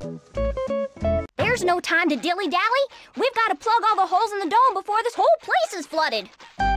There's no time to dilly-dally. We've got to plug all the holes in the dome before this whole place is flooded.